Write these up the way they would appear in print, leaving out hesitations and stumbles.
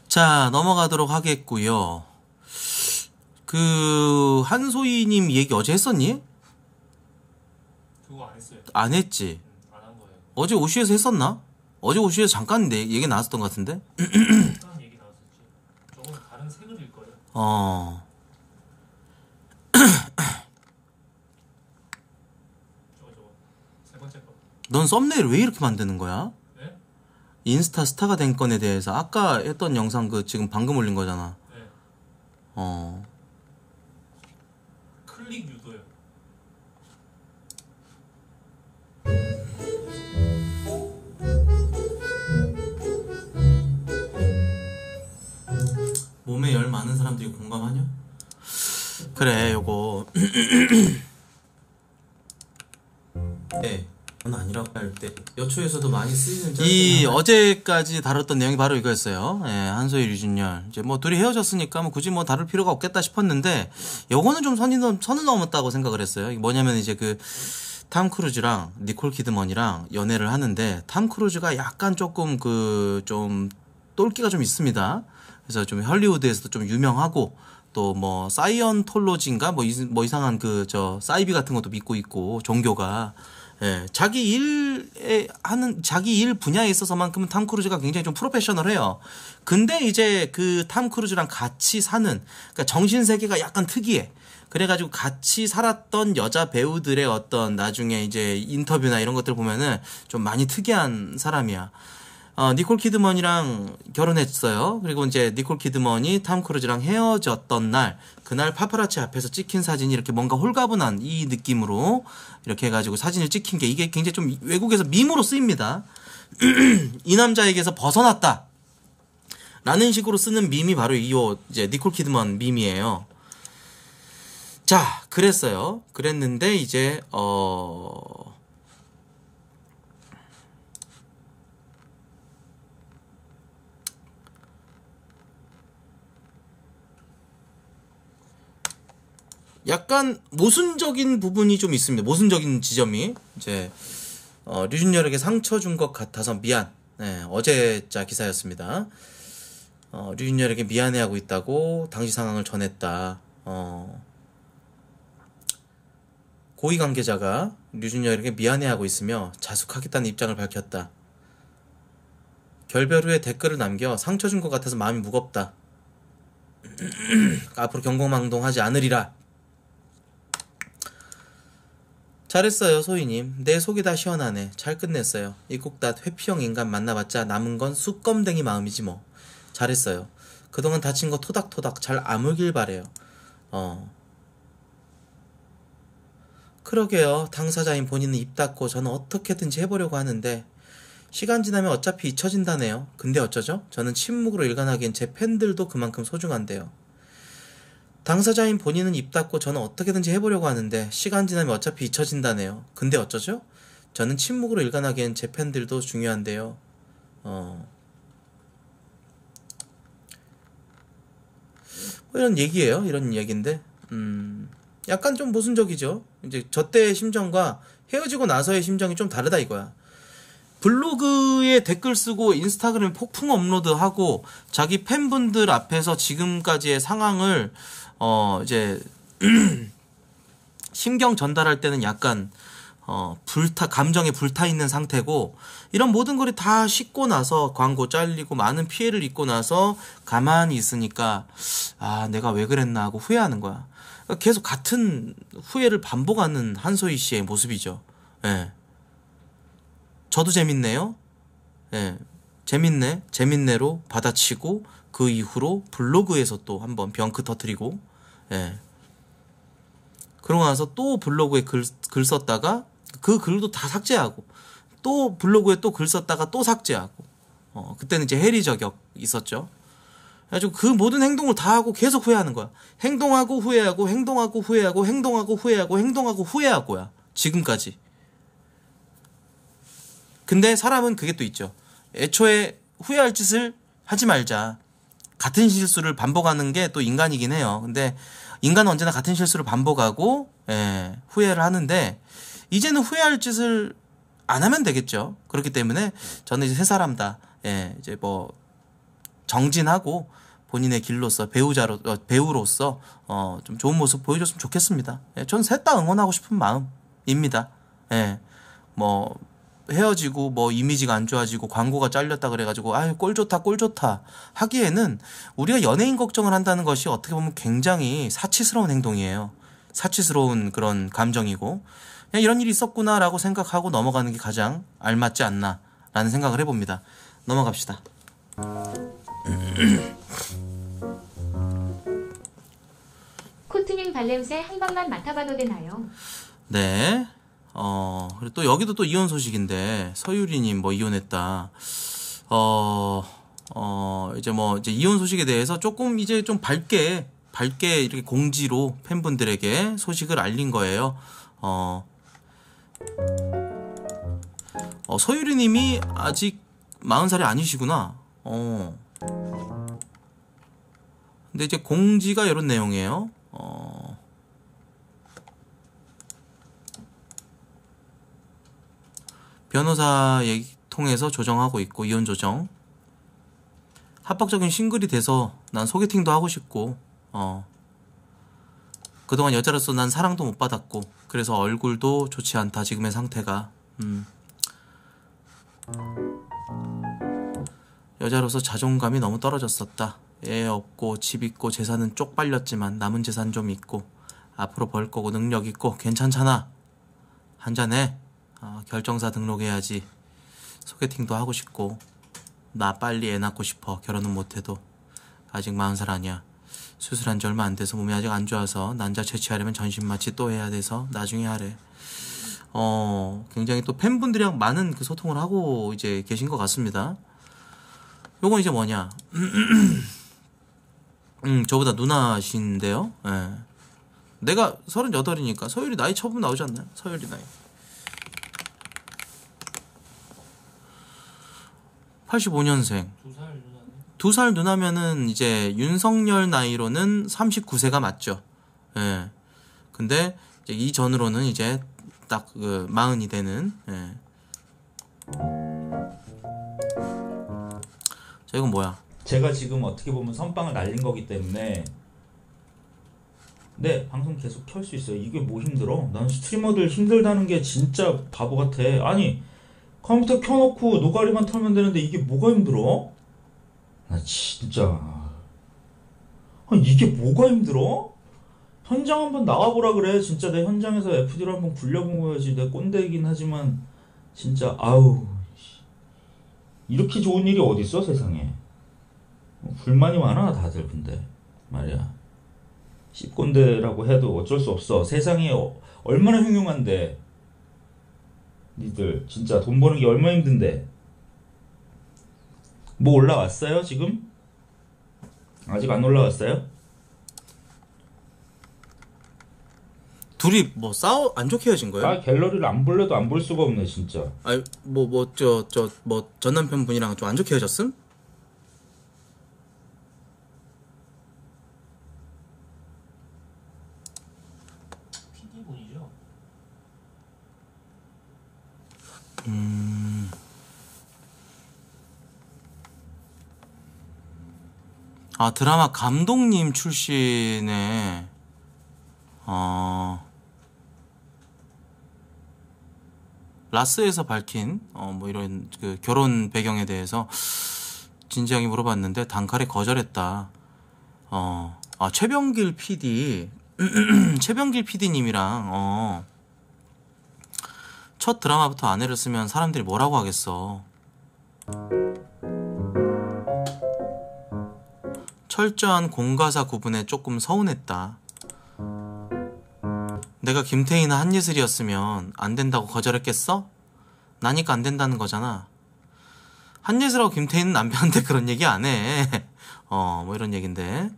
자, 넘어가도록 하겠고요. 한소희님 얘기 어제 했었니? 그거 안 했어요. 안 했지. 안 한 거예요. 어제 오슈에서 했었나? 어제 오슈에서 잠깐 얘기 나왔었던 것 같은데? 잠깐 얘기 나왔었지. 저건 다른 색을일 거예요. 저거 세 번째 거. 넌 썸네일 왜 이렇게 만드는 거야? 네? 인스타 스타가 된 건에 대해서 아까 했던 영상 지금 방금 올린 거잖아. 네. 클릭 유도요. 몸에 열 많은 사람들이 공감하냐? 그래, 요거. 네. 그건 아니라고 할 때 여초에서도 많이 쓰이는 이 어제까지 다뤘던 내용이 바로 이거였어요. 예, 한소희 류준열 이제 뭐 둘이 헤어졌으니까 뭐 굳이 뭐 다룰 필요가 없겠다 싶었는데 요거는 좀 선을 넘었다고 생각을 했어요. 뭐냐면 이제 탐 크루즈랑 니콜 키드먼이랑 연애를 하는데 탐 크루즈가 약간 조금 좀 똘끼가 좀 있습니다. 그래서 좀 헐리우드에서도 좀 유명하고 또 뭐 사이언톨로지인가 뭐 이상한 사이비 같은 것도 믿고 있고 종교가 예, 자기 일 분야에 있어서만큼은 탐 크루즈가 굉장히 좀 프로페셔널해요. 근데 이제 탐 크루즈랑 같이 사는, 그러니까 정신세계가 약간 특이해. 그래가지고 같이 살았던 여자 배우들의 어떤 나중에 이제 인터뷰나 이런 것들 보면은 좀 많이 특이한 사람이야. 니콜 키드먼이랑 결혼했어요. 그리고 이제 니콜 키드먼이 탐 크루즈랑 헤어졌던 날, 그날 파파라치 앞에서 찍힌 사진이 이렇게 뭔가 홀가분한 이 느낌으로 이렇게 해가지고 사진을 찍힌 게 이게 굉장히 좀 외국에서 밈으로 쓰입니다. 이 남자에게서 벗어났다. 라는 식으로 쓰는 밈이 바로 이제 니콜 키드먼 밈이에요. 자, 그랬어요. 그랬는데 이제 약간 모순적인 부분이 좀 있습니다. 모순적인 지점이 이제 류준열에게 상처 준 것 같아서 미안. 네, 어제자 기사였습니다. 류준열에게 미안해하고 있다고 당시 상황을 전했다. 고위 관계자가 류준열에게 미안해하고 있으며 자숙하겠다는 입장을 밝혔다. 결별 후에 댓글을 남겨 상처 준 것 같아서 마음이 무겁다. 앞으로 경고망동하지 않으리라. 잘했어요, 소희님. 내 속이 다 시원하네. 잘 끝냈어요. 이국닷 회피형 인간 만나봤자 남은 건 쑥검댕이 마음이지 뭐. 잘했어요. 그동안 다친 거 토닥토닥 잘 아물길 바래요. 그러게요. 당사자인 본인은 입 닫고 저는 어떻게든지 해보려고 하는데 시간 지나면 어차피 잊혀진다네요. 근데 어쩌죠? 저는 침묵으로 일관하기엔 제 팬들도 그만큼 소중한데요. 당사자인 본인은 입 닫고 저는 어떻게든지 해보려고 하는데 시간 지나면 어차피 잊혀진다네요. 근데 어쩌죠? 저는 침묵으로 일관하기엔 제 팬들도 중요한데요. 뭐 이런 얘기예요. 이런 얘기인데 약간 좀 모순적이죠. 이제 저 때의 심정과 헤어지고 나서의 심정이 좀 다르다 이거야. 블로그에 댓글 쓰고 인스타그램에 폭풍 업로드하고 자기 팬분들 앞에서 지금까지의 상황을 이제 심경 전달할 때는 약간 감정에 불타 있는 상태고, 이런 모든 것이 다 씻고 나서 광고 잘리고 많은 피해를 입고 나서 가만히 있으니까 내가 왜 그랬나 하고 후회하는 거야. 그러니까 계속 같은 후회를 반복하는 한소희 씨의 모습이죠. 예. 저도 재밌네요. 예. 재밌네로 받아치고 그 이후로 블로그에서 또 한번 병크 터뜨리고, 예. 그러고 나서 또 블로그에 글 썼다가 그 글도 다 삭제하고, 또 블로그에 또 글 썼다가 또 삭제하고, 그때는 이제 해리 저격 있었죠. 그래가지고 그 모든 행동을 다 하고 계속 후회하는 거야. 행동하고 후회하고, 행동하고 후회하고, 행동하고 후회하고, 행동하고 후회하고야. 지금까지. 근데 사람은 그게 또 있죠. 애초에 후회할 짓을 하지 말자. 같은 실수를 반복하는 게 또 인간이긴 해요. 근데 인간은 언제나 같은 실수를 반복하고, 후회를 하는데, 이제는 후회할 짓을 안 하면 되겠죠. 그렇기 때문에 저는 이제 새 사람다. 이제 뭐 정진하고 본인의 길로서 배우로서 좀 좋은 모습 보여줬으면 좋겠습니다. 예, 전 셋 다 응원하고 싶은 마음입니다. 예, 뭐 헤어지고 뭐 이미지가 안 좋아지고 광고가 잘렸다 그래가지고 아유 꼴 좋다 하기에는 우리가 연예인 걱정을 한다는 것이 어떻게 보면 굉장히 사치스러운 행동이에요. 사치스러운 그런 감정이고 그냥 이런 일이 있었구나라고 생각하고 넘어가는 게 가장 알맞지 않나라는 생각을 해봅니다. 넘어갑시다. 코트님 발냄새 한 번만 맡아봐도 되나요? 네. 그리고 또 여기도 또 이혼 소식인데 서유리님 뭐 이혼했다. 이제 뭐 이제 이혼 소식에 대해서 조금 이제 좀 밝게 이렇게 공지로 팬분들에게 소식을 알린 거예요. 서유리님이 아직 40살이 아니시구나. 근데 이제 공지가 이런 내용이에요. 변호사 얘기 통해서 조정하고 있고 이혼 조정. 합법적인 싱글이 돼서 난 소개팅도 하고 싶고 그동안 여자로서 난 사랑도 못 받았고 그래서 얼굴도 좋지 않다 지금의 상태가. 여자로서 자존감이 너무 떨어졌었다. 애 없고 집 있고 재산은 쪽 빨렸지만 남은 재산 좀 있고 앞으로 벌 거고 능력 있고 괜찮잖아. 한잔해. 결정사 등록해야지. 소개팅도 하고 싶고 나 빨리 애 낳고 싶어. 결혼은 못해도 아직 40살 아니야. 수술한 지 얼마 안 돼서 몸이 아직 안 좋아서 난자 채취하려면 전신 마취 또 해야 돼서 나중에 하래. 굉장히 또 팬분들이랑 많은 그 소통을 하고 이제 계신 것 같습니다. 요건 이제 뭐냐. 저보다 누나신데요. 예. 내가 38이니까 서율이 나이 처분 나오지 않나요? 서율이 나이 85년생 2살 누나면은 이제 윤석열 나이로는 39세가 맞죠. 예. 근데 이제 이전으로는 이제 딱 그 40이 되는. 예. 자, 이건 뭐야? 제가 지금 어떻게 보면 선빵을 날린 거기 때문에 네 방송 계속 켤 수 있어요. 이게 뭐 힘들어? 난 스트리머들 힘들다는 게 진짜 바보 같아. 아니 컴퓨터 켜놓고 노가리만 털면 되는데 이게 뭐가 힘들어? 나 진짜 아니 이게 뭐가 힘들어? 현장 한번 나와보라 그래. 진짜 내 현장에서 FD로 한번 굴려보아야지. 내 꼰대이긴 하지만 진짜 아우 이렇게 좋은 일이 어딨어 세상에. 불만이 많아 다들. 근데 말이야 씹꼰대라고 해도 어쩔 수 없어. 세상이 얼마나 흉흉한데. 니들 진짜 돈 버는 게 얼마나 힘든데. 뭐 올라왔어요 지금? 아직 안 올라왔어요? 둘이 뭐 안 좋게 헤어진 거예요? 아 갤러리를 안 볼래도 안 볼 수가 없네 진짜. 아니 전 남편분이랑 좀 안 좋게 헤어졌음? PD분이죠? 드라마 감독님 출신의 라스에서 밝힌 뭐 이런 그 결혼 배경에 대해서 진지하게 물어봤는데 단칼에 거절했다. 최병길 PD 최병길 PD님이랑 첫 드라마부터 아내를 쓰면 사람들이 뭐라고 하겠어. 철저한 공과사 구분에 조금 서운했다. 내가 김태희나 한예슬이었으면 안 된다고 거절했겠어? 나니까 안 된다는 거잖아. 한예슬하고 김태희는 남편한테 그런 얘기 안 해. 뭐 이런 얘긴데.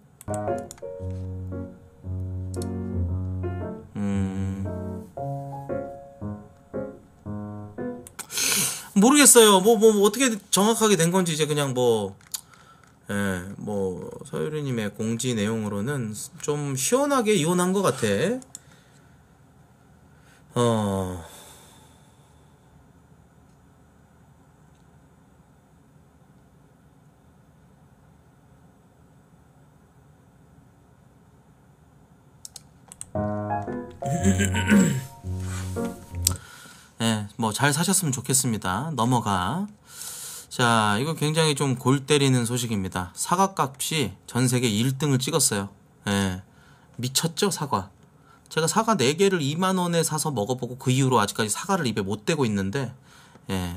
모르겠어요. 뭐 어떻게 정확하게 된 건지 이제 그냥 뭐 서유리님의 공지 내용으로는 좀 시원하게 이혼한 것 같아. 네, 뭐 잘 사셨으면 좋겠습니다. 넘어가. 자, 이거 굉장히 좀 골 때리는 소식입니다. 사과값이 전 세계 1등을 찍었어요. 예. 미쳤죠, 사과. 제가 사과 4개를 2만원에 사서 먹어보고 그 이후로 아직까지 사과를 입에 못 대고 있는데, 예.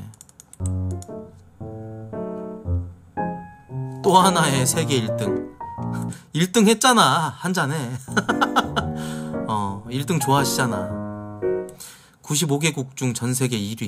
또 하나의 세계 1등. 1등 했잖아, 한 잔에. 1등 좋아하시잖아. 95개국 중 전 세계 1위.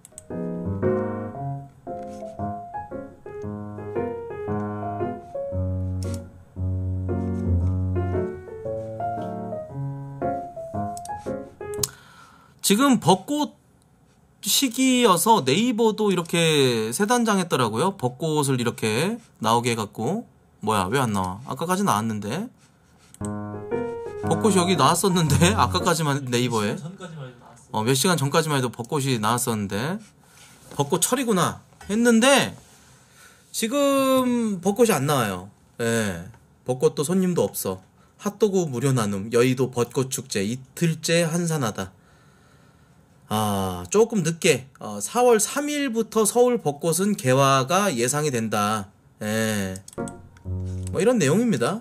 지금 벚꽃 시기여서 네이버도 이렇게 새 단장했더라고요. 벚꽃을 이렇게 나오게 해갖고. 뭐야, 왜 안 나와? 아까까지 나왔는데. 벚꽃이 여기 나왔었는데 아까까지만 네이버에 전까지만 해도 나왔어. 몇 시간 전까지만 해도 벚꽃이 나왔었는데 벚꽃 철이구나 했는데 지금 벚꽃이 안 나와요. 예. 벚꽃도 손님도 없어. 핫도그 무료 나눔 여의도 벚꽃 축제 이틀째 한산하다. 아, 조금 늦게 4월 3일부터 서울 벚꽃은 개화가 예상이 된다. 예. 뭐 이런 내용입니다.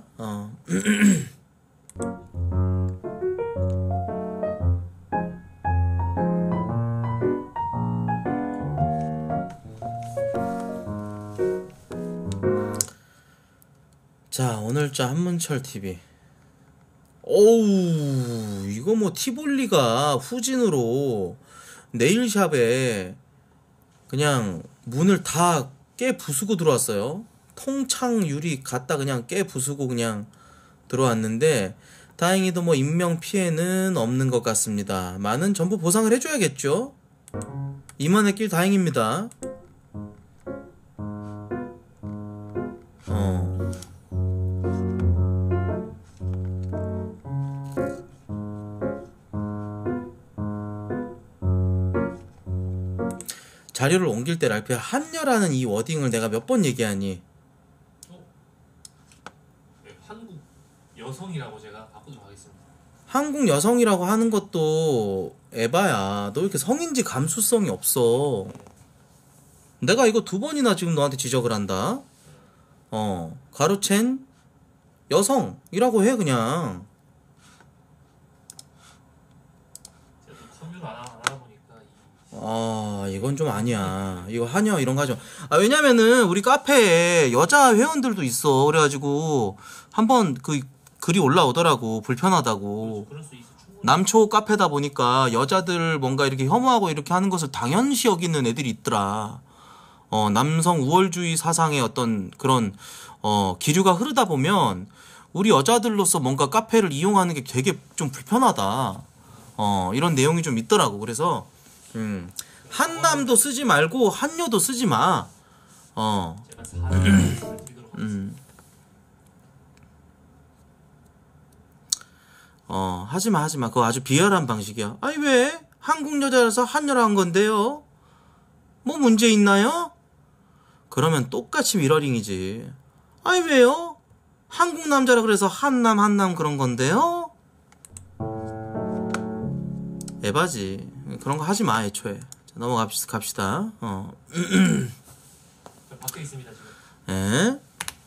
자, 오늘자 한문철 TV. 오우, 이거 뭐 티볼리가 후진으로 네일샵에 그냥 문을 다 깨 부수고 들어왔어요. 통창 유리 갖다 그냥 깨 부수고 그냥 들어왔는데 다행히도 뭐 인명 피해는 없는 것 같습니다. 많은 전부 보상을 해줘야겠죠. 이만의 길 다행입니다. 자료를 옮길 때 랄프야 한여라는 이 워딩을 내가 몇 번 얘기하니? 네, 한국 여성이라고 제가 바꾸도록 하겠습니다. 한국 여성이라고 하는 것도 에바야. 너 이렇게 성인지 감수성이 없어. 내가 이거 2번이나 지금 너한테 지적을 한다. 가로챈 여성이라고 해 그냥. 제가 또 커뮤를 안 하다 보니까 이건 좀 아니야. 이거 하냐 이런 거 하죠. 왜냐면은 우리 카페에 여자 회원들도 있어. 그래가지고 한번 그 글이 올라오더라고. 불편하다고. 그럴 수 있어. 충분히. 남초 카페다 보니까 여자들 뭔가 이렇게 혐오하고 이렇게 하는 것을 당연시 여기는 애들이 있더라. 남성 우월주의 사상의 어떤 그런 기류가 흐르다 보면 우리 여자들로서 뭔가 카페를 이용하는 게 되게 좀 불편하다. 이런 내용이 좀 있더라고. 그래서 한남도 쓰지 말고 한여도 쓰지 마. 제가 4를 드리도록 하겠습니다. 하지마. 그거 아주 비열한 방식이야. 아니, 왜? 한국 여자라서 한여라 한 건데요? 뭐 문제 있나요? 그러면 똑같이 미러링이지. 아니, 왜요? 한국 남자라 그래서 한남 그런 건데요? 에바지. 그런 거 하지 마, 애초에. 자, 넘어갑시다. 저 밖에 있습니다 지금. 예.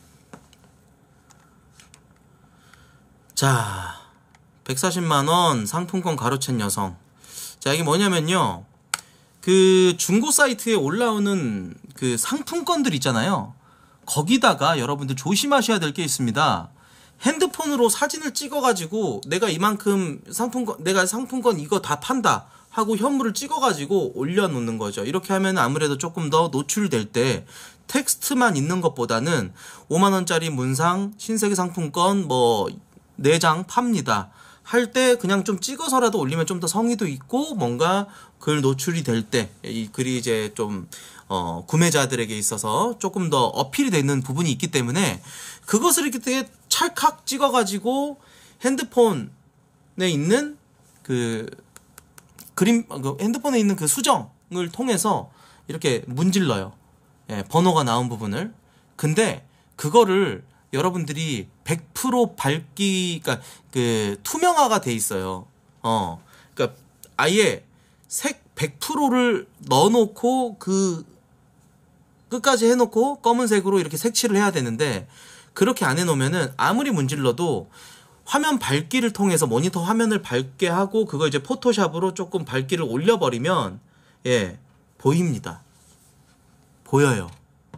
자, 140만원 상품권 가로챈 여성. 자, 이게 뭐냐면요. 그 중고 사이트에 올라오는 그 상품권들 있잖아요. 거기다가 여러분들 조심하셔야 될 게 있습니다. 핸드폰으로 사진을 찍어가지고 내가 이만큼 내가 상품권 이거 다 판다 하고 현물을 찍어가지고 올려놓는 거죠. 이렇게 하면 아무래도 조금 더 노출될 때 텍스트만 있는 것보다는 5만원짜리 문상 신세계 상품권 뭐 4장 팝니다 할 때 그냥 좀 찍어서라도 올리면 좀 더 성의도 있고 뭔가 글 노출이 될 때 이 글이 이제 좀 구매자들에게 있어서 조금 더 어필이 되는 부분이 있기 때문에 그것을 이렇게 찰칵 찍어가지고 핸드폰에 있는 그 그림, 핸드폰에 있는 그 수정을 통해서 이렇게 문질러요. 예, 번호가 나온 부분을. 근데 그거를 여러분들이 100% 그러니까 그 투명화가 돼 있어요. 그러니까 아예 색 100%를 넣어놓고 그 끝까지 해놓고 검은색으로 이렇게 색칠을 해야 되는데 그렇게 안 해놓으면은 아무리 문질러도 화면 밝기를 통해서 모니터 화면을 밝게 하고 그걸 이제 포토샵으로 조금 밝기를 올려버리면 예 보입니다. 보여요.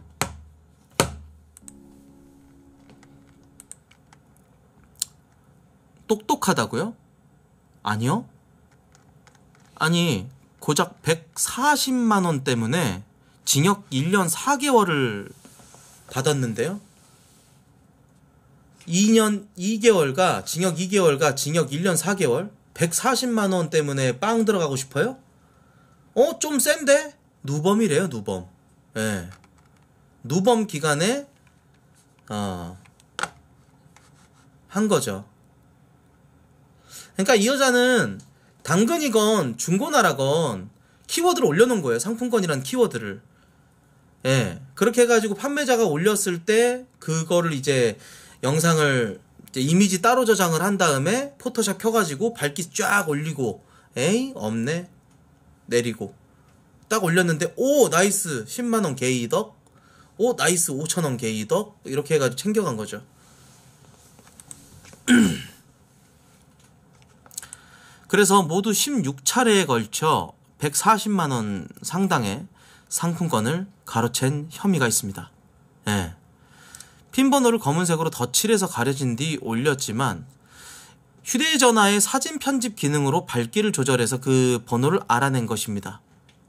똑똑하다고요? 아니요. 아니 고작 140만원 때문에 징역 1년 4개월을 받았는데요. 2년 2개월과 징역 2개월과 징역 1년 4개월? 140만원 때문에 빵 들어가고 싶어요? 좀 센데? 누범이래요, 누범. 예. 누범 기간에 한 거죠. 그러니까 이 여자는 당근이건 중고나라건 키워드를 올려놓은 거예요. 상품권이란 키워드를. 예. 그렇게 해가지고 판매자가 올렸을 때 그거를 이제 영상을 이제 이미지 따로 저장을 한 다음에 포토샵 켜가지고 밝기 쫙 올리고 에이 없네 내리고 딱 올렸는데 오 나이스 10만원 게이덕 오 나이스 5천원 게이덕 이렇게 해가지고 챙겨간 거죠. 그래서 모두 16차례에 걸쳐 140만원 상당의 상품권을 가로챈 혐의가 있습니다. 예. 핀번호를 검은색으로 덧칠해서 가려진 뒤 올렸지만 휴대전화의 사진 편집 기능으로 밝기를 조절해서 그 번호를 알아낸 것입니다.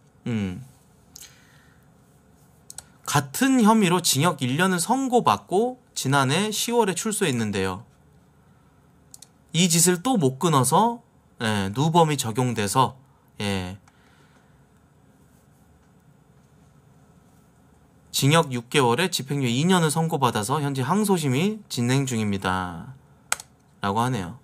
같은 혐의로 징역 1년을 선고받고 지난해 10월에 출소했는데요. 이 짓을 또 못 끊어서 누범이 적용돼서 징역 6개월에 집행유예 2년을 선고받아서 현재 항소심이 진행 중입니다. 라고 하네요.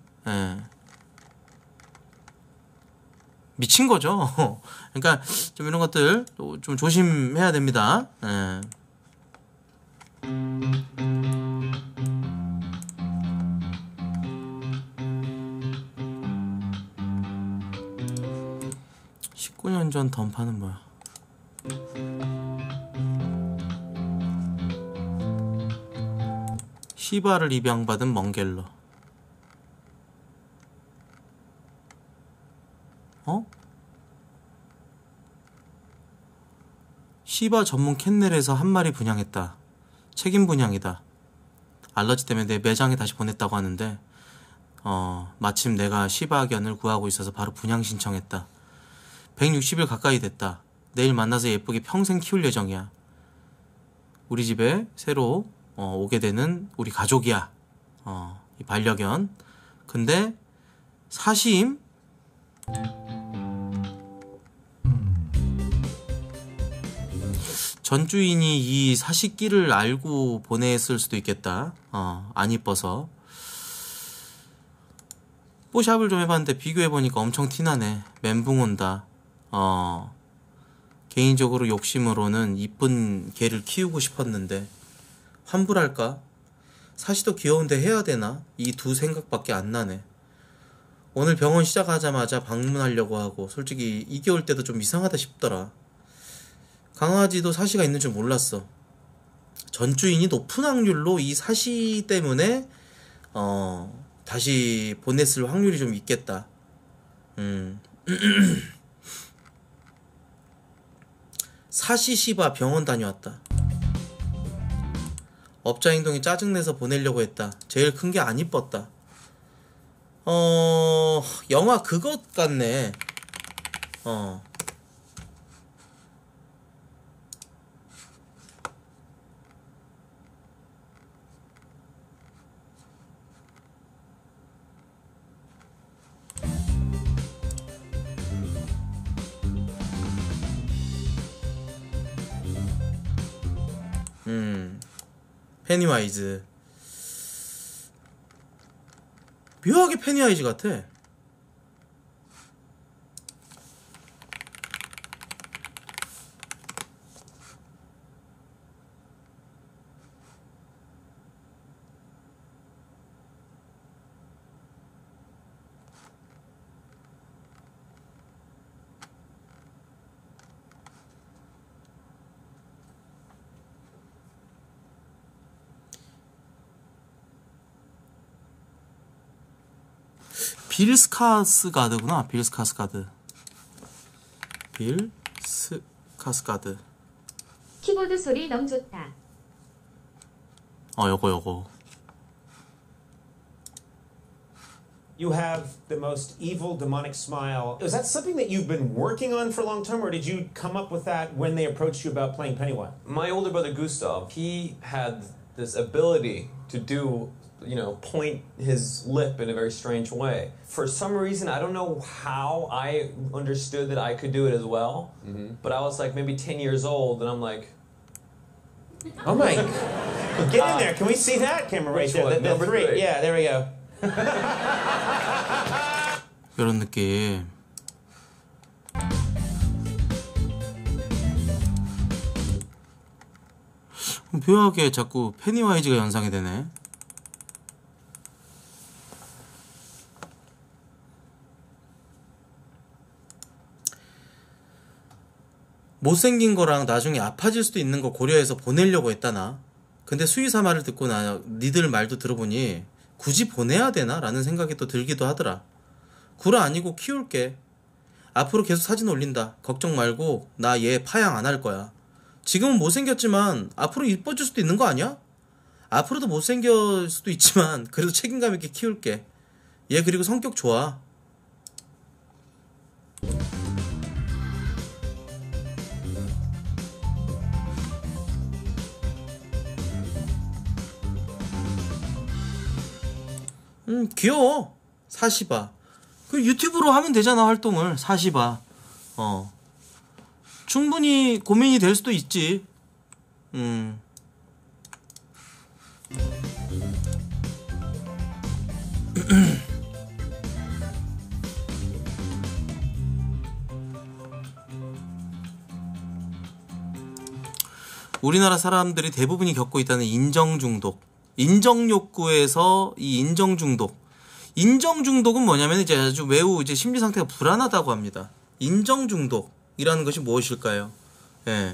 미친 거죠. 그러니까 좀 이런 것들 좀 조심해야 됩니다. 19년 전 던파는 뭐야? 시바를 입양받은 멍겔러. 시바 전문 캔넬에서 한 마리 분양했다. 책임 분양이다. 알러지 때문에 내 매장에 다시 보냈다고 하는데 마침 내가 시바견을 구하고 있어서 바로 분양 신청했다. 160일 가까이 됐다. 내일 만나서 예쁘게 평생 키울 예정이야. 우리 집에 새로 오게 되는 우리 가족이야. 이 반려견. 근데 사심 전 주인이 이 사시끼를 알고 보냈을 수도 있겠다. 안 이뻐서. 뽀샵을 좀 해봤는데 비교해보니까 엄청 티나네. 멘붕 온다. 개인적으로 욕심으로는 이쁜 개를 키우고 싶었는데 환불할까? 사시도 귀여운데 해야 되나? 이 두 생각밖에 안 나네. 오늘 병원 시작하자마자 방문하려고 하고 솔직히 2개월 때도 좀 이상하다 싶더라. 강아지도 사시가 있는 줄 몰랐어. 전 주인이 높은 확률로 이 사시 때문에 다시 보냈을 확률이 좀 있겠다. 사시 시바 병원 다녀왔다. 업자 행동이 짜증내서 보내려고 했다. 제일 큰 게 안 이뻤다. 영화 그것 같네. 페니와이즈. 묘하게 페니와이즈 같아. 빌 스카스가드구나. 빌 스카스가드. 빌 스카스가드. 키보드 소리 너무 좋다. 요거. You have the most evil demonic smile. Is that something that you've been working on for a long time, or did you come up with that when they approached you about playing Pennywise? My older brother Gustav, he had this ability to do, point his lip in a very strange way. For some reason, I don't know how I understood that I could do it as well, but I was like maybe 10 years old, and I'm like, oh my, get in there. Can we see that camera right there? The Number three. three. Yeah, there we go. 이런 느낌. 묘하게 자꾸 페니와이즈가 연상이 되네. 못생긴 거랑 나중에 아파질 수도 있는 거 고려해서 보내려고 했다 나. 근데 수의사 말을 듣고 나 니들 말도 들어보니 굳이 보내야 되나? 라는 생각이 또 들기도 하더라. 구라 아니고 키울게. 앞으로 계속 사진 올린다. 걱정 말고 나 얘 파양 안 할 거야. 지금은 못생겼지만 앞으로 이뻐질 수도 있는 거 아니야? 앞으로도 못생길 수도 있지만 그래도 책임감 있게 키울게. 얘 그리고 성격 좋아. 귀여워. 사시바. 그 유튜브로 하면 되잖아, 활동을. 사시바. 충분히 고민이 될 수도 있지. 우리나라 사람들이 대부분이 겪고 있다는 인정 중독. 인정 욕구에서 이 인정 중독. 인정 중독은 뭐냐면 이제 아주 매우 이제 심리 상태가 불안하다고 합니다. 인정 중독이라는 것이 무엇일까요? 예.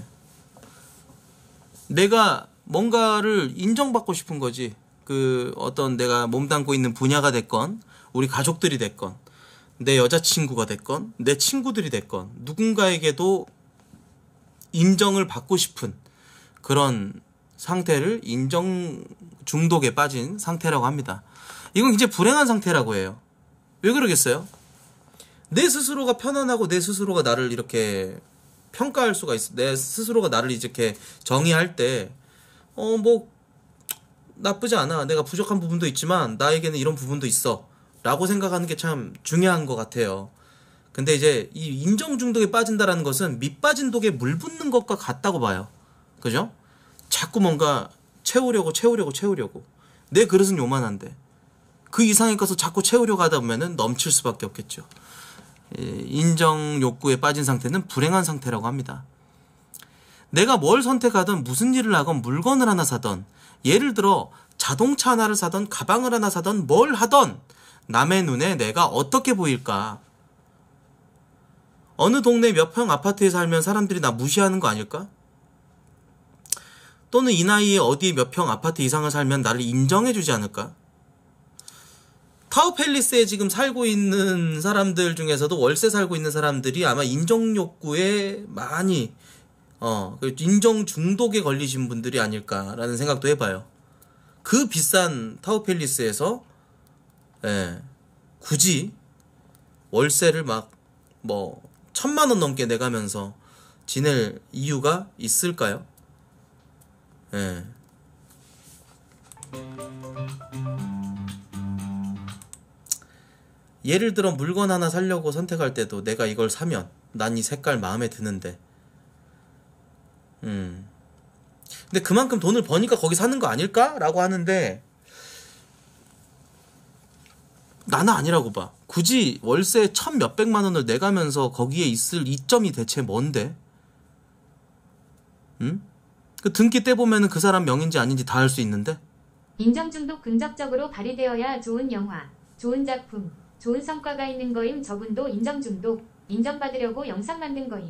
내가 뭔가를 인정받고 싶은 거지. 그 어떤 내가 몸담고 있는 분야가 됐건, 우리 가족들이 됐건, 내 여자친구가 됐건, 내 친구들이 됐건, 누군가에게도 인정을 받고 싶은 그런 상태를 인정 중독에 빠진 상태라고 합니다. 이건 굉장히 불행한 상태라고 해요. 왜 그러겠어요? 내 스스로가 편안하고 내 스스로가 나를 이렇게 평가할 수가 있어. 내 스스로가 나를 이렇게 정의할 때 뭐 나쁘지 않아. 내가 부족한 부분도 있지만 나에게는 이런 부분도 있어 라고 생각하는 게 참 중요한 것 같아요. 근데 이제 이 인정 중독에 빠진다라는 것은 밑 빠진 독에 물 붓는 것과 같다고 봐요. 그죠? 자꾸 뭔가 채우려고 내 그릇은 요만한데 그 이상의 것을 자꾸 채우려고 하다 보면은 넘칠 수밖에 없겠죠. 인정 욕구에 빠진 상태는 불행한 상태라고 합니다. 내가 뭘 선택하든 무슨 일을 하건 물건을 하나 사던, 예를 들어 자동차 하나를 사던 가방을 하나 사던 뭘 하던 남의 눈에 내가 어떻게 보일까? 어느 동네 몇 평 아파트에 살면 사람들이 나 무시하는 거 아닐까? 또는 이 나이에 어디 몇 평 아파트 이상을 살면 나를 인정해주지 않을까? 타워팰리스에 지금 살고 있는 사람들 중에서도 월세 살고 있는 사람들이 아마 인정 욕구에 많이 인정 중독에 걸리신 분들이 아닐까라는 생각도 해봐요. 그 비싼 타워팰리스에서 굳이 월세를 막 1,000만 원 넘게 내가면서 지낼 이유가 있을까요? 예를 들어 물건 하나 사려고 선택할 때도 내가 이걸 사면 난 이 색깔 마음에 드는데 근데 그만큼 돈을 버니까 거기 사는 거 아닐까? 라고 하는데 나는 아니라고 봐. 굳이 월세 1,000 몇백만 원을 내가면서 거기에 있을 이점이 대체 뭔데? 그 등기 떼보면은 그 사람 명인지 아닌지 다 알 수 있는데? 인정 중독 긍정적으로 발휘되어야 좋은 영화, 좋은 작품, 좋은 성과가 있는 거임. 저분도 인정 중독, 인정받으려고 영상 만든 거임.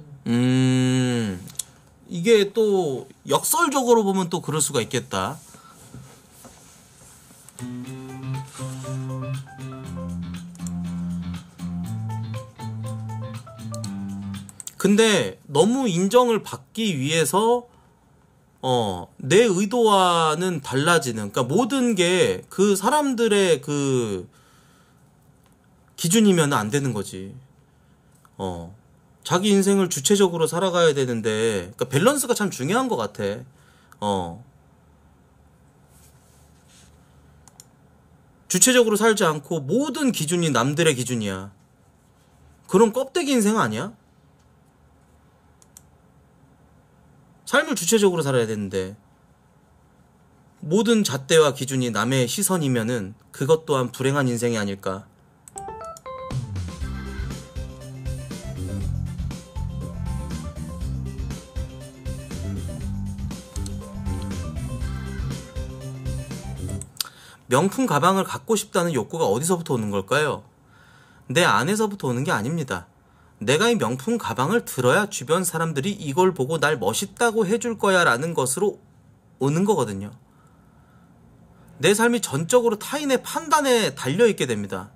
이게 또 역설적으로 보면 또 그럴 수가 있겠다. 근데 너무 인정을 받기 위해서 내 의도와는 달라지는, 그러니까 모든 게 그 사람들의 그 기준이면 안 되는 거지. 자기 인생을 주체적으로 살아가야 되는데, 그러니까 밸런스가 참 중요한 것 같아. 주체적으로 살지 않고 모든 기준이 남들의 기준이야. 그런 껍데기 인생 아니야? 삶을 주체적으로 살아야 되는데 모든 잣대와 기준이 남의 시선이면은 그것 또한 불행한 인생이 아닐까. 명품 가방을 갖고 싶다는 욕구가 어디서부터 오는 걸까요? 내 안에서부터 오는 게 아닙니다. 내가 이 명품 가방을 들어야 주변 사람들이 이걸 보고 날 멋있다고 해줄 거야 라는 것으로 오는 거거든요. 내 삶이 전적으로 타인의 판단에 달려있게 됩니다.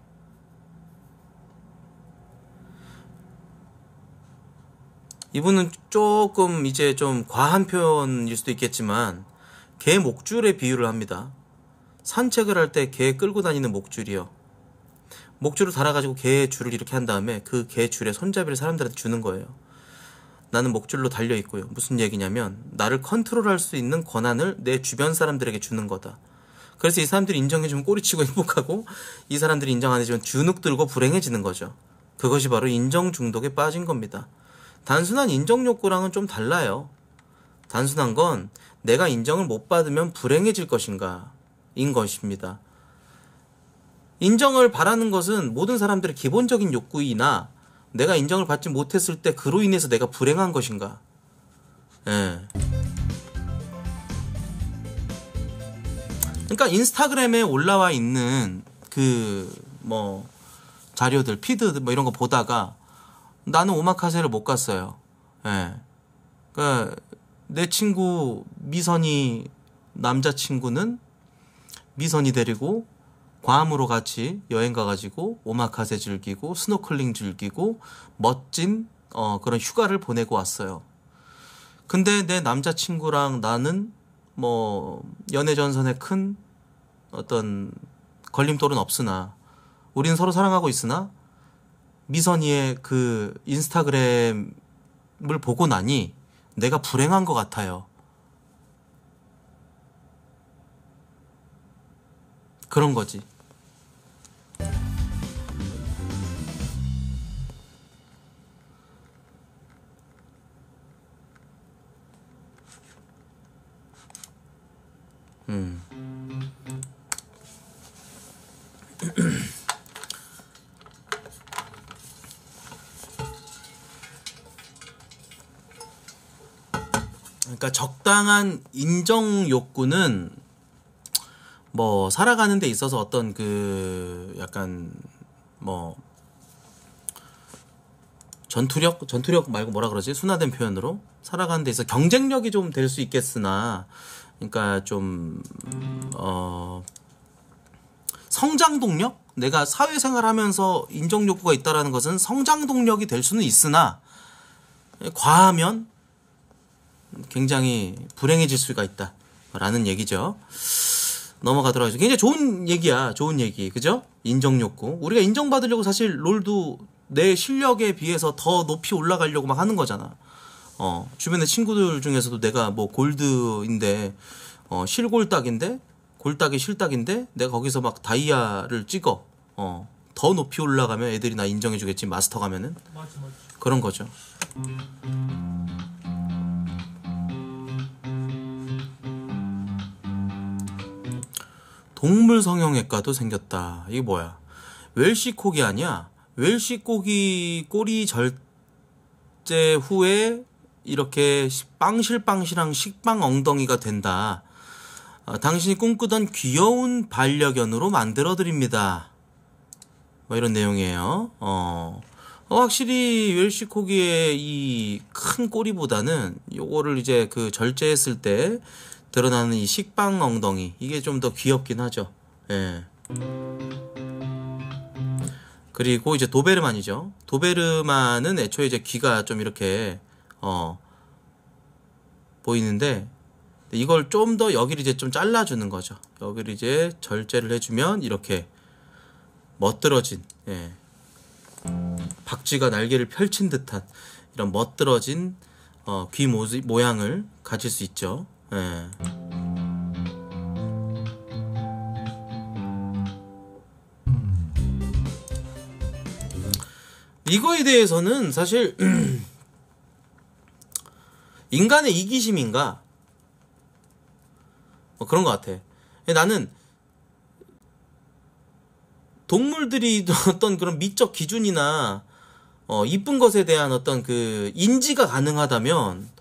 이분은 조금 이제 좀 과한 표현일 수도 있겠지만 개 목줄에 비유를 합니다. 산책을 할 때 개 끌고 다니는 목줄이요. 목줄을 달아가지고 개의 줄을 이렇게 한 다음에 그 개 줄에 손잡이를 사람들한테 주는 거예요. 나는 목줄로 달려있고요. 무슨 얘기냐면 나를 컨트롤할 수 있는 권한을 내 주변 사람들에게 주는 거다. 그래서 이 사람들이 인정해주면 꼬리치고 행복하고 이 사람들이 인정 안 해주면 주눅 들고 불행해지는 거죠. 그것이 바로 인정 중독에 빠진 겁니다. 단순한 인정 욕구랑은 좀 달라요. 단순한 건 내가 인정을 못 받으면 불행해질 것인가 인 것입니다. 인정을 바라는 것은 모든 사람들의 기본적인 욕구이나 내가 인정을 받지 못했을 때 그로 인해서 내가 불행한 것인가. 예. 그러니까 인스타그램에 올라와 있는 그 뭐 자료들, 피드 뭐 이런 거 보다가 나는 오마카세를 못 갔어요. 예. 그러니까 내 친구 미선이 남자친구는 미선이 데리고 괌으로 같이 여행 가가지고 오마카세 즐기고 스노클링 즐기고 멋진 그런 휴가를 보내고 왔어요. 근데 내 남자친구랑 나는 뭐 연애전선에 큰 어떤 걸림돌은 없으나 우리는 서로 사랑하고 있으나 미선이의 그 인스타그램을 보고 나니 내가 불행한 것 같아요. 그런 거지. 그러니까 적당한 인정 욕구는 뭐 살아가는 데 있어서 어떤 그 약간 뭐 전투력 말고 뭐라 그러지? 순화된 표현으로 살아가는 데 있어서 경쟁력이 좀 될 수 있겠으나, 그러니까 좀 성장 동력? 내가 사회생활하면서 인정 욕구가 있다라는 것은 성장 동력이 될 수는 있으나 과하면 굉장히 불행해질 수가 있다라는 얘기죠. 넘어가도록 하죠. 굉장히 좋은 얘기야. 좋은 얘기. 그죠? 인정 욕구. 우리가 인정받으려고 사실 롤도 내 실력에 비해서 더 높이 올라가려고 막 하는 거잖아. 주변에 친구들 중에서도 내가 뭐 골드인데 실골딱인데 골딱이 실딱인데 내가 거기서 막 다이아를 찍어. 더 높이 올라가면 애들이 나 인정해주겠지. 마스터 가면은. 맞지. 그런 거죠. 동물 성형외과도 생겼다. 이게 뭐야? 웰시코기 아니야? 웰시코기 꼬리 절제 후에 이렇게 빵실빵실한 식빵 엉덩이가 된다. 당신이 꿈꾸던 귀여운 반려견으로 만들어드립니다. 뭐 이런 내용이에요. 확실히 웰시코기의 이 큰 꼬리보다는 요거를 이제 그 절제했을 때 드러나는 이 식빵 엉덩이, 이게 좀 더 귀엽긴 하죠. 예. 그리고 이제 도베르만이죠. 도베르만은 애초에 이제 귀가 좀 이렇게 보이는데 이걸 좀 더 여기를 이제 좀 잘라주는 거죠. 여기를 이제 절제를 해주면 이렇게 멋들어진, 예, 박쥐가 날개를 펼친 듯한 이런 멋들어진 귀 모양을 가질 수 있죠. 예. 이거에 대해서는 사실 인간의 이기심인가 그런 것 같아. 나는 동물들이 어떤 그런 미적 기준이나 이쁜 것에 대한 어떤 그 인지가 가능하다면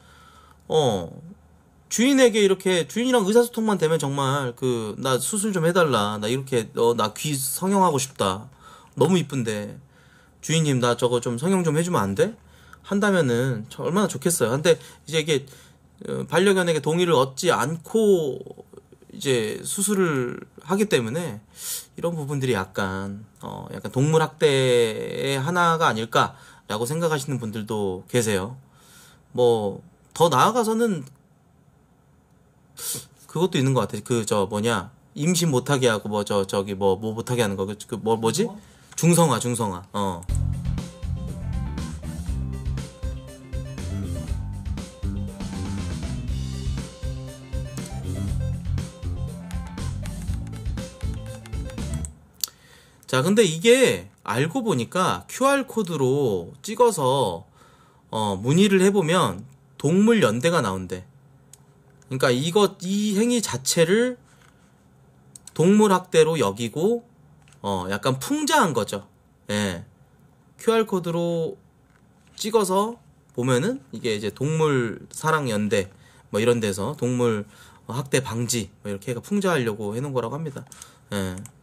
주인에게 이렇게 주인이랑 의사소통만 되면 정말 그 나 수술 좀 해달라, 나 이렇게 나 귀 성형하고 싶다, 너무 이쁜데 주인님 나 저거 좀 성형 좀 해주면 안 돼? 한다면은 얼마나 좋겠어요. 근데 이제 이게 반려견에게 동의를 얻지 않고 이제 수술을 하기 때문에 이런 부분들이 약간 동물 학대의 하나가 아닐까라고 생각하시는 분들도 계세요. 뭐 더 나아가서는 그것도 있는 것 같아요. 그 임신 못하게 하고 저기 못하게 하는 거 뭐지? 중성화. 자, 근데 이게 알고 보니까 QR코드로 찍어서 문의를 해보면 동물 연대가 나온대. 그러니까 이 행위 자체를 동물 학대로 여기고 약간 풍자한 거죠. 예. QR코드로 찍어서 보면은 이게 이제 동물 사랑 연대 뭐 이런 데서 동물 학대 방지 뭐 이렇게 풍자하려고 해놓은 거라고 합니다. 예.